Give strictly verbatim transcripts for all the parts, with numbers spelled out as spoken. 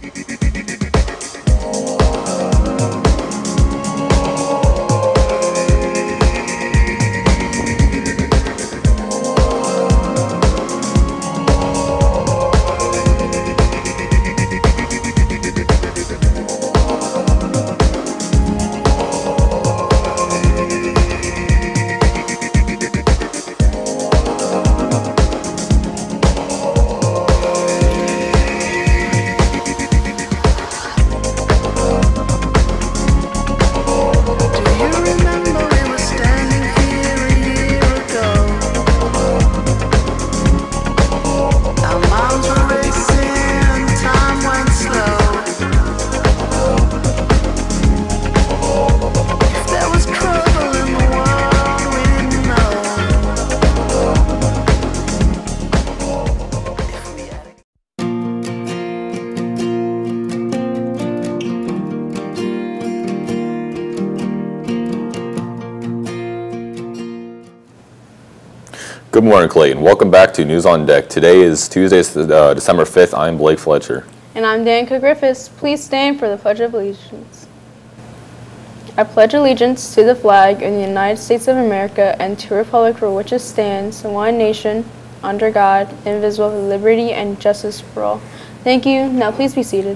Good morning, Clayton. Welcome back to News on Deck. Today is Tuesday, uh, December fifth. I'm Blake Fletcher. And I'm Danica Griffiths. Please stand for the Pledge of Allegiance. I pledge allegiance to the flag of the United States of America and to the republic for which it stands, one nation, under God, indivisible, with liberty and justice for all. Thank you. Now please be seated.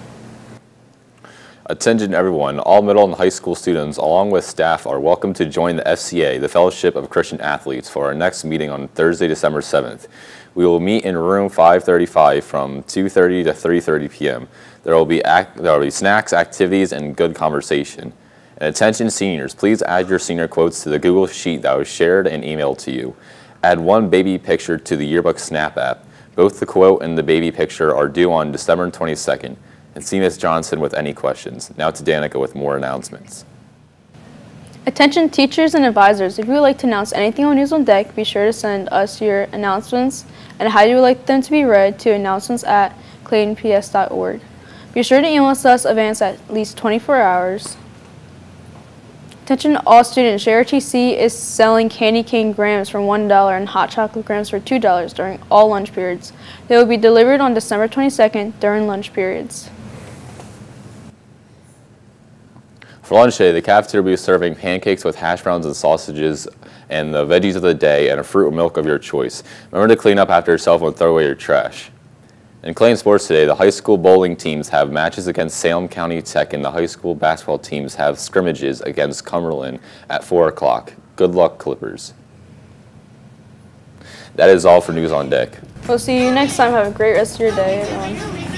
Attention everyone, all middle and high school students along with staff are welcome to join the F C A, the Fellowship of Christian Athletes, for our next meeting on Thursday, December seventh. We will meet in room five thirty-five from two thirty to three thirty p m There will be act there will be snacks, activities, and good conversation. And attention seniors, please add your senior quotes to the Google Sheet that was shared and emailed to you. Add one baby picture to the Yearbook Snap app. Both the quote and the baby picture are due on December twenty-second. And see Miz Johnson with any questions. Now to Danica with more announcements. Attention teachers and advisors, if you would like to announce anything on News on Deck, be sure to send us your announcements and how you would like them to be read to announcements at clayton p s dot org. Be sure to email us advance at least twenty-four hours. Attention all students, J R T C is selling candy cane grams for one dollar and hot chocolate grams for two dollars during all lunch periods. They will be delivered on December twenty-second during lunch periods. For lunch today, the cafeteria will be serving pancakes with hash browns and sausages and the veggies of the day and a fruit or milk of your choice. Remember to clean up after yourself and throw away your trash. In Clayton sports today, the high school bowling teams have matches against Salem County Tech and the high school basketball teams have scrimmages against Cumberland at four o'clock. Good luck, Clippers. That is all for News on Deck. We'll see you next time. Have a great rest of your day, everyone.